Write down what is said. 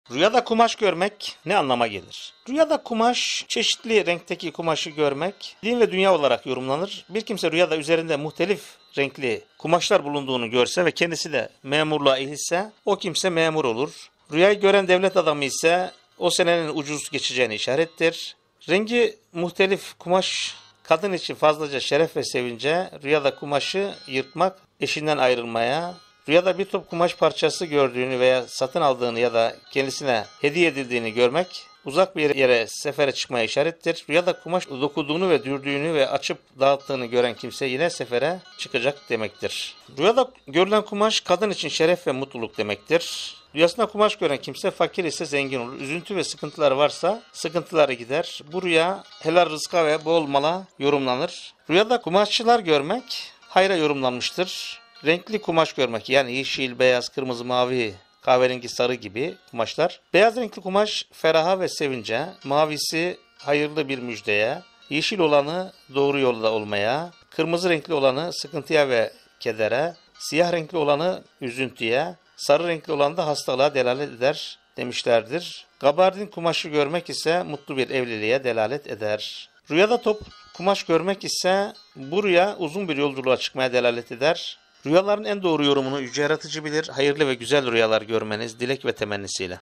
Rüyada kumaş görmek ne anlama gelir? Rüyada kumaş, çeşitli renkteki kumaşı görmek, din ve dünya olarak yorumlanır. Bir kimse rüyada üzerinde muhtelif renkli kumaşlar bulunduğunu görse ve kendisi de memurluğa ehilse, o kimse memur olur. Rüyayı gören devlet adamı ise o senenin ucuz geçeceğini işarettir. Rengi muhtelif kumaş kadın için fazlaca şeref ve sevince, rüyada kumaşı yırtmak, eşinden ayrılmaya, rüyada bir top kumaş parçası gördüğünü veya satın aldığını ya da kendisine hediye edildiğini görmek, uzak bir yere sefere çıkmaya işarettir. Rüyada kumaş dokuduğunu ve dürdüğünü ve açıp dağıttığını gören kimse yine sefere çıkacak demektir. Rüyada görülen kumaş kadın için şeref ve mutluluk demektir. Rüyasında kumaş gören kimse fakir ise zengin olur. Üzüntü ve sıkıntılar varsa sıkıntıları gider. Bu rüya helal rızka ve bol mala yorumlanır. Rüyada kumaşçılar görmek hayra yorumlanmıştır. Renkli kumaş görmek, yani yeşil, beyaz, kırmızı, mavi, kahverengi, sarı gibi kumaşlar. Beyaz renkli kumaş feraha ve sevince, mavisi hayırlı bir müjdeye, yeşil olanı doğru yolda olmaya, kırmızı renkli olanı sıkıntıya ve kedere, siyah renkli olanı üzüntüye, sarı renkli olan da hastalığa delalet eder demişlerdir. Gabardin kumaşı görmek ise mutlu bir evliliğe delalet eder. Rüyada top kumaş görmek ise bu rüya uzun bir yolculuğa çıkmaya delalet eder. Rüyaların en doğru yorumunu Yüce Yaratıcı bilir. Hayırlı ve güzel rüyalar görmeniz dilek ve temennisiyle.